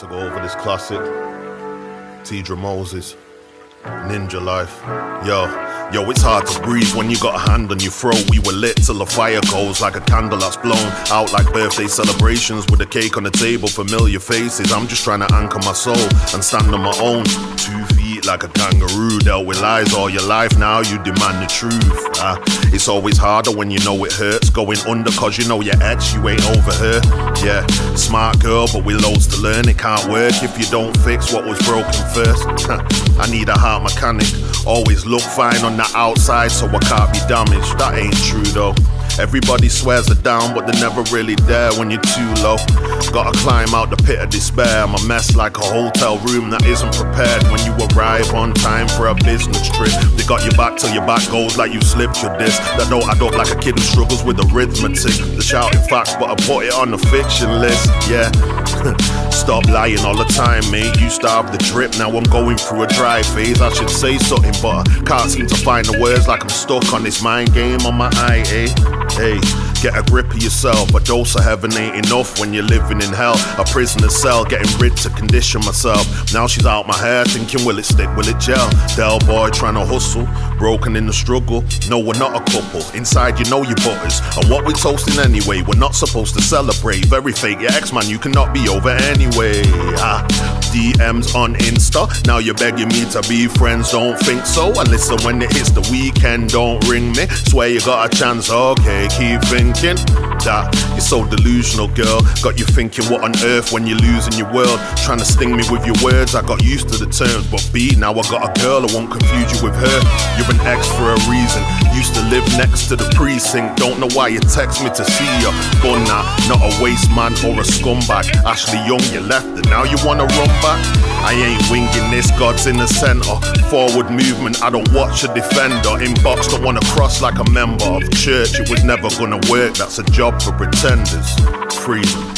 To go over this classic, Tidra Moses, Ninja Life. Yo, it's hard to breathe when you got a hand on your throat. We were lit till the fire goes like a candle that's blown out like birthday celebrations with a cake on the table, familiar faces. I'm just trying to anchor my soul and stand on my own 2 feet like a kangaroo. Dealt with lies all your life, now you demand the truth. It's always harder when you know it hurts. Going under cause you know your ex, you ain't over her. Yeah, smart girl, but with loads to learn. It can't work if you don't fix what was broken first. I need a heart mechanic. Always look fine on the outside, so I can't be damaged. That ain't true though. Everybody swears they're down, but they're never really there when you're too low. Gotta climb out the pit of despair. I'm a mess like a hotel room that isn't prepared when you arrive on time for a business trip. They got your back till your back goes like you slipped your disc. That don't add up like a kid who struggles with arithmetic. The shouting facts, but I put it on the fiction list. Yeah. Stop lying all the time, mate. Used to have the drip, now I'm going through a dry phase. I should say something, but I can't seem to find the words, like I'm stuck on this mind game on my IA. Hey, get a grip of yourself. A dose of heaven ain't enough when you're living in hell. A prisoner's cell, getting rid to condition myself. Now she's out my hair, thinking will it stick, will it gel? Del boy trying to hustle, broken in the struggle. No, we're not a couple, inside you know your butters. And what we toasting anyway, we're not supposed to celebrate. Very fake, your ex-man, you cannot be over anyway. DMs on Insta, now you're begging me to be friends, don't think so. And listen, when it hits the weekend, don't ring me. Swear you got a chance, okay, keep thinking. That you're so delusional, girl. Got you thinking what on earth when you're losing your world. Trying to sting me with your words, I got used to the terms. But B, now I got a girl, I won't confuse you with her. You're an ex for a reason. Used to live next to the precinct. Don't know why you text me to see you. Gone now, not a waste man or a scumbag. Ashley Young, you left and now you wanna run back. I ain't winging this, God's in the center. Forward movement, I don't watch a defender. Inbox, don't wanna cross like a member of church. It was never gonna work, that's a job for pretenders. Freedom.